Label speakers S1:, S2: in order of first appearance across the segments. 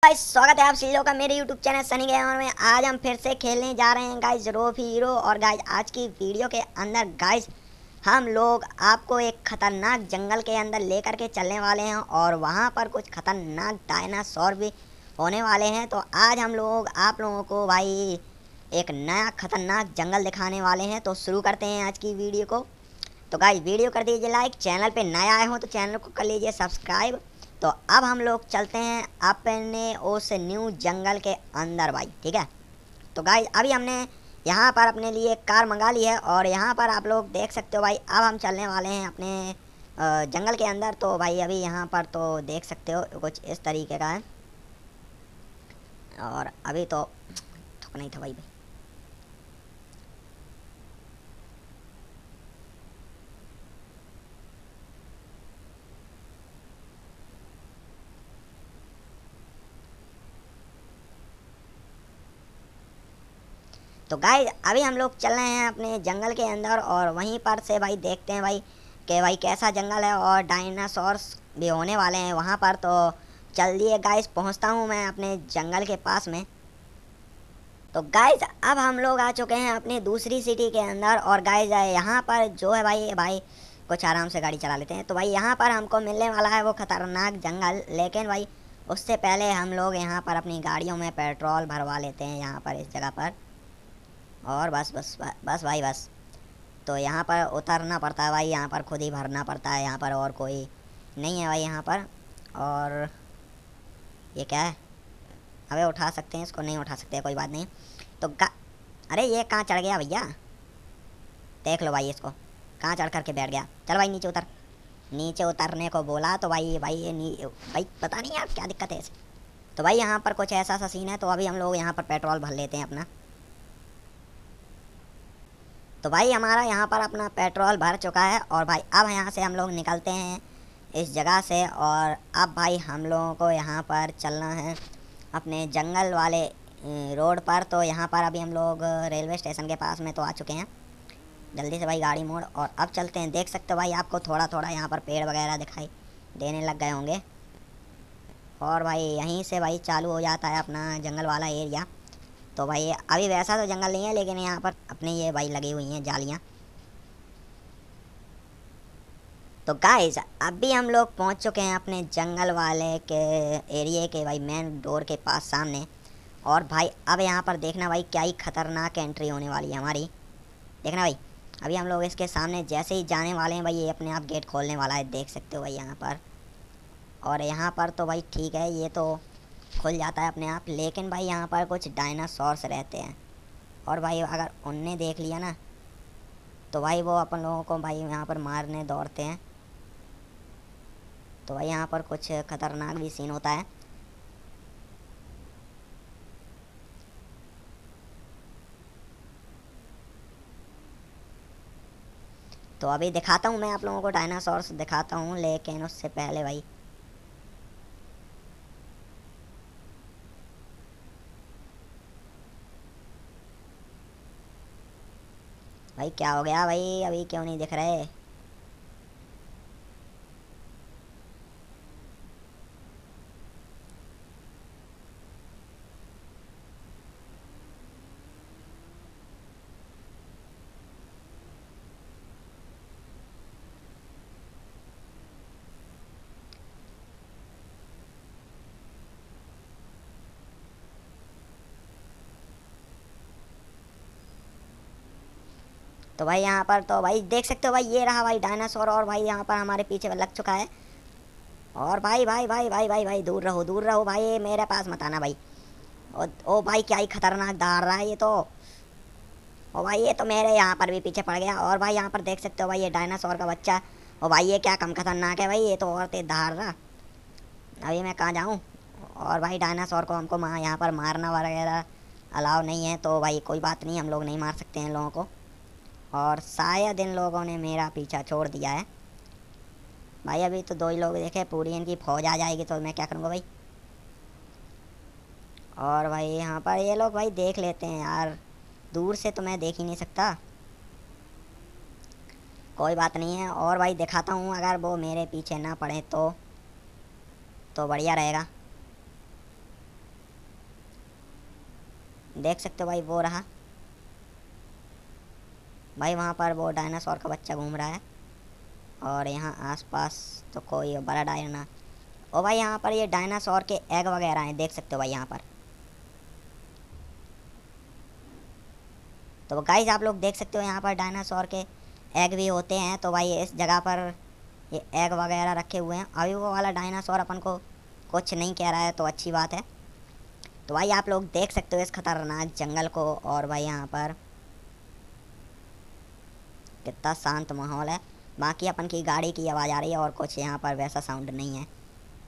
S1: Guys स्वागत है आप सभी लोगों का मेरे YouTube चैनल सनी गेमर में। आज हम फिर से खेलने जा रहे हैं गाइस रोफ हीरो। और गाइस आज की वीडियो के अंदर गाइस हम लोग आपको एक खतरनाक जंगल के अंदर लेकर के चलने वाले हैं और वहां पर कुछ खतरनाक डायनासोर भी होने वाले हैं। तो आज हम लोग आप लोगों को भाई एक नया खतरनाक जंगल दिखाने वाले हैं। तो शुरू करते हैं आज की वीडियो को। तो गाइस वीडियो कर दीजिए लाइक, चैनल पे नए आए हो तो चैनल को कर लीजिए सब्सक्राइब। तो अब हम लोग चलते हैं अपने उस न्यू जंगल के अंदर भाई, ठीक है। तो गाइस अभी हमने यहाँ पर अपने लिए एक कार मंगा ली है और यहाँ पर आप लोग देख सकते हो भाई अब हम चलने वाले हैं अपने जंगल के अंदर। तो भाई अभी यहाँ पर तो देख सकते हो कुछ इस तरीके का है और अभी तो ठुक नहीं था भाई। तो गाइस अभी हम लोग चल रहे हैं अपने जंगल के अंदर और वहीं पर से भाई देखते हैं भाई कि भाई कैसा जंगल है और डायनासोर्स भी होने वाले हैं वहाँ पर। तो चलिए गाइस पहुँचता हूँ मैं अपने जंगल के पास में। तो गाइस अब हम लोग आ चुके हैं अपनी दूसरी सिटी के अंदर और गाइस यहाँ पर जो है भाई भाई कुछ आराम से गाड़ी चला लेते हैं। तो भाई यहाँ पर हमको मिलने वाला है वो खतरनाक जंगल, लेकिन भाई उससे पहले हम लोग यहाँ पर अपनी गाड़ियों में पेट्रोल भरवा लेते हैं यहाँ पर इस जगह पर। और बस बस बस भाई बस। तो यहाँ पर उतरना पड़ता है भाई, यहाँ पर खुद ही भरना पड़ता है यहाँ पर, और कोई नहीं है भाई यहाँ पर। और ये क्या है? अबे उठा सकते हैं इसको? नहीं उठा सकते, कोई बात नहीं। तो अरे ये कहाँ चढ़ गया भैया? देख लो भाई इसको कहाँ चढ़ करके बैठ गया। चल भाई नीचे उतर। नीचे उतरने को बोला तो भाई भाई पता नहीं यार क्या दिक्कत है इसे। तो भाई यहाँ पर कुछ ऐसा सा सीन है। तो अभी हम लोग यहाँ पर पेट्रोल भर लेते हैं अपना। तो भाई हमारा यहाँ पर अपना पेट्रोल भर चुका है और भाई अब यहाँ से हम लोग निकलते हैं इस जगह से। और अब भाई हम लोगों को यहाँ पर चलना है अपने जंगल वाले रोड पर। तो यहाँ पर अभी हम लोग रेलवे स्टेशन के पास में तो आ चुके हैं। जल्दी से भाई गाड़ी मोड़ और अब चलते हैं। देख सकते हो भाई आपको थोड़ा थोड़ा यहाँ पर पेड़ वगैरह दिखाई देने लग गए होंगे। और भाई यहीं से भाई चालू हो जाता है अपना जंगल वाला एरिया। तो भाई अभी वैसा तो जंगल नहीं है, लेकिन यहाँ पर अपने ये भाई लगी हुई हैं जालियाँ। तो गाइस अभी हम लोग पहुँच चुके हैं अपने जंगल वाले के एरिए के भाई मेन डोर के पास सामने। और भाई अब यहाँ पर देखना भाई क्या ही खतरनाक एंट्री होने वाली है हमारी। देखना भाई अभी हम लोग इसके सामने जैसे ही जाने वाले हैं भाई ये अपने आप गेट खोलने वाला है, देख सकते हो भाई यहाँ पर। और यहाँ पर तो भाई ठीक है, ये तो खुल जाता है अपने आप, लेकिन भाई यहाँ पर कुछ डायनासोर्स रहते हैं और भाई अगर उनने देख लिया ना तो भाई वो अपन लोगों को भाई यहाँ पर मारने दौड़ते हैं। तो भाई यहाँ पर कुछ खतरनाक भी सीन होता है। तो अभी दिखाता हूँ मैं आप लोगों को डायनासोर्स दिखाता हूँ, लेकिन उससे पहले भाई क्या हो गया भाई? अभी क्यों नहीं दिख रहे? तो भाई यहाँ पर तो भाई देख सकते हो भाई ये रहा भाई डायनासोर और भाई यहाँ पर हमारे पीछे लग चुका है। और भाई भाई भाई भाई भाई भाई दूर रहो भाई, मेरे पास मत आना भाई। ओ भाई क्या ही खतरनाक दहाड़ रहा है ये तो। ओ भाई ये तो मेरे यहाँ पर भी पीछे पड़ गया। और भाई यहाँ पर देख सकते हो भाई ये डायनासोर का बच्चा। ओ भाई ये क्या कम खतरनाक है भाई, ये तो और तेज दहाड़ रहा। अभी मैं कहाँ जाऊँ? और भाई डायनासोर को हमको यहाँ पर मारना वगैरह अलाउ नहीं है। तो भाई कोई बात नहीं, हम लोग नहीं मार सकते हैं इन लोगों को। और शायद इन लोगों ने मेरा पीछा छोड़ दिया है भाई। अभी तो दो ही लोग देखे, पूरी इनकी फौज आ जाएगी तो मैं क्या करूँगा भाई। और भाई यहाँ पर ये लोग भाई देख लेते हैं यार, दूर से तो मैं देख ही नहीं सकता। कोई बात नहीं है। और भाई दिखाता हूँ अगर वो मेरे पीछे ना पड़े तो बढ़िया रहेगा। देख सकते हो भाई, वो रहा भाई, वहाँ पर वो डायनासोर का बच्चा घूम रहा है। और यहाँ आसपास तो कोई बड़ा डायना, ओ भाई यहाँ पर ये डायनासोर के एग वगैरह हैं, देख सकते हो भाई यहाँ पर। तो गाइस आप लोग देख सकते हो यहाँ पर डायनासोर के एग भी होते हैं। तो भाई इस जगह पर ये एग वगैरह रखे हुए हैं। अभी वो वाला डायनासोर अपन को कुछ नहीं कह रहा है, तो अच्छी बात है। तो भाई आप लोग देख सकते हो इस खतरनाक जंगल को। और भाई यहाँ पर कितना शांत माहौल है। बाकी अपन की गाड़ी की आवाज़ आ रही है और कुछ यहाँ पर वैसा साउंड नहीं है।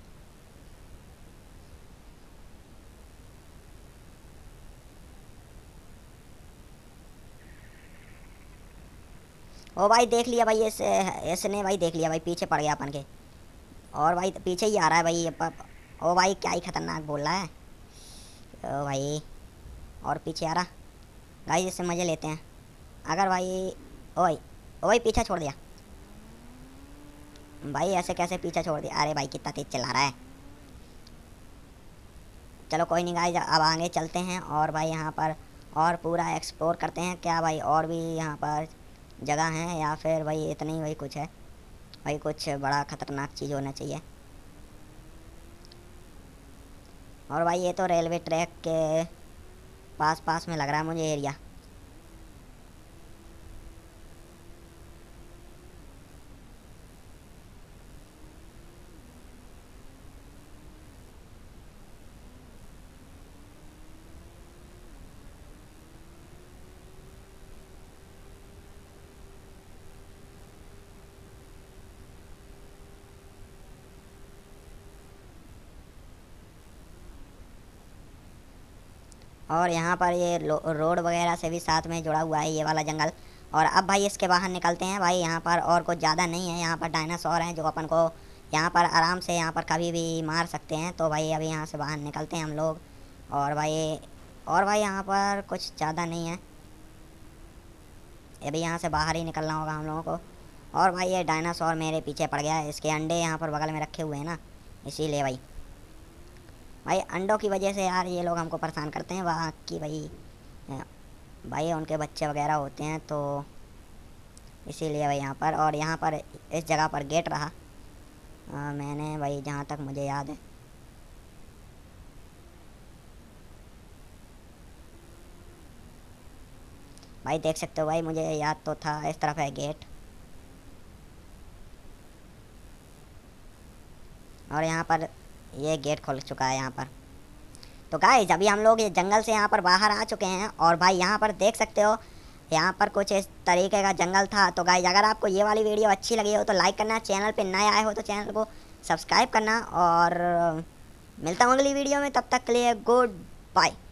S1: ओ भाई देख लिया भाई, इसने भाई देख लिया भाई, पीछे पड़ गया अपन के। और भाई पीछे ही आ रहा है भाई ये ओ भाई क्या ही खतरनाक बोल रहा है। ओ भाई और पीछे आ रहा। गाइस इससे मज़े लेते हैं। अगर भाई ओ भाई पीछा छोड़ दिया भाई, ऐसे कैसे पीछा छोड़ दिया। अरे भाई कितना तेज चला रहा है। चलो कोई नहीं गाइस, अब आगे चलते हैं और भाई यहाँ पर और पूरा एक्सप्लोर करते हैं। क्या भाई और भी यहाँ पर जगह हैं या फिर भाई इतनी ही भाई कुछ है। भाई कुछ बड़ा ख़तरनाक चीज़ होना चाहिए। और भाई ये तो रेलवे ट्रैक के पास पास में लग रहा है मुझे एरिया। और यहाँ पर ये रोड वगैरह से भी साथ में जुड़ा हुआ है ये वाला जंगल। और अब भाई इसके बाहर निकलते हैं भाई। यहाँ पर और कुछ ज़्यादा नहीं है, यहाँ पर डायनासोर हैं जो अपन को यहाँ पर आराम से यहाँ पर कभी भी मार सकते हैं। तो भाई अभी यहाँ से बाहर निकलते हैं हम लोग। और भाई यहाँ पर कुछ ज़्यादा नहीं है, अभी यहाँ से बाहर ही निकलना होगा हम लोगों को। और भाई ये डायनासोर मेरे पीछे पड़ गया है, इसके अंडे यहाँ पर बगल में रखे हुए हैं ना, इसीलिए भाई अंडों की वजह से यार ये लोग हमको परेशान करते हैं। वहाँ की भाई उनके बच्चे वगैरह होते हैं, तो इसीलिए भाई यहाँ पर इस जगह पर गेट रहा। मैंने भाई जहाँ तक मुझे याद है भाई, देख सकते हो भाई, मुझे याद तो था इस तरफ है गेट। और यहाँ पर ये गेट खुल चुका है यहाँ पर। तो गाइस अभी हम लोग ये जंगल से यहाँ पर बाहर आ चुके हैं। और भाई यहाँ पर देख सकते हो यहाँ पर कुछ इस तरीके का जंगल था। तो गाइस अगर आपको ये वाली वीडियो अच्छी लगी हो तो लाइक करना, चैनल पे नए आए हो तो चैनल को सब्सक्राइब करना। और मिलता हूँ अगली वीडियो में, तब तक के लिए गुड बाय।